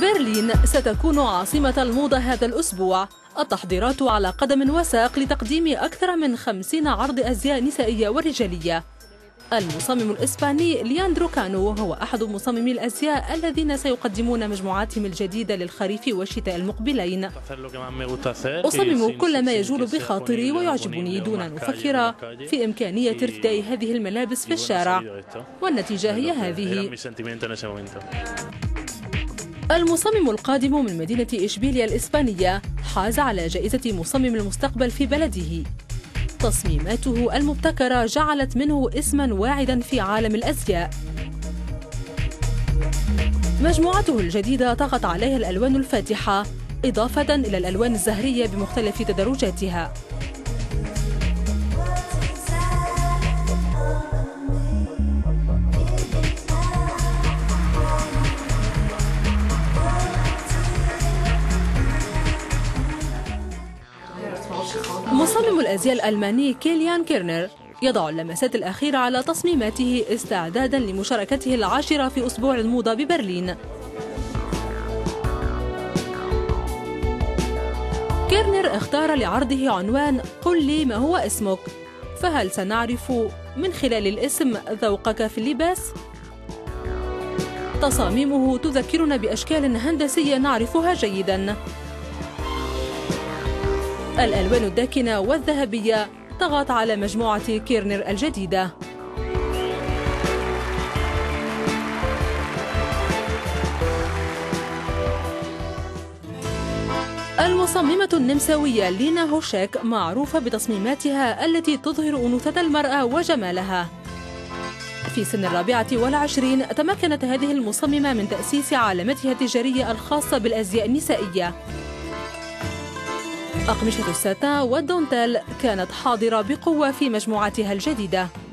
برلين ستكون عاصمة الموضة هذا الأسبوع. التحضيرات على قدم وساق لتقديم أكثر من 50 عرض أزياء نسائية ورجالية. المصمم الإسباني لياندرو كانو هو أحد مصممي الأزياء الذين سيقدمون مجموعاتهم الجديدة للخريف والشتاء المقبلين. أصمم كل ما يجول بخاطري ويعجبني دون أن أفكر في إمكانية ارتداء هذه الملابس في الشارع، والنتيجة هي هذه. المصمم القادم من مدينة إشبيلية الإسبانية حاز على جائزة مصمم المستقبل في بلده. تصميماته المبتكرة جعلت منه اسماً واعداً في عالم الأزياء. مجموعته الجديدة طغت عليها الألوان الفاتحة إضافة إلى الألوان الزهرية بمختلف تدرجاتها. مصمم الأزياء الألماني كيليان كيرنر يضع اللمسات الأخيرة على تصميماته استعداداً لمشاركته العاشرة في أسبوع الموضة ببرلين. كيرنر اختار لعرضه عنوان "قل لي ما هو اسمك". فهل سنعرف من خلال الاسم ذوقك في اللباس؟ تصاميمه تذكرنا بأشكال هندسية نعرفها جيداً. الألوان الداكنة والذهبية طغت على مجموعة كيرنر الجديدة. المصممة النمساوية لينا هوشاك معروفة بتصميماتها التي تظهر أنوثة المرأة وجمالها. في سن 24 تمكنت هذه المصممة من تأسيس علامتها التجارية الخاصة بالأزياء النسائية. أقمشة الساتان والدونتيل كانت حاضرة بقوة في مجموعتها الجديدة.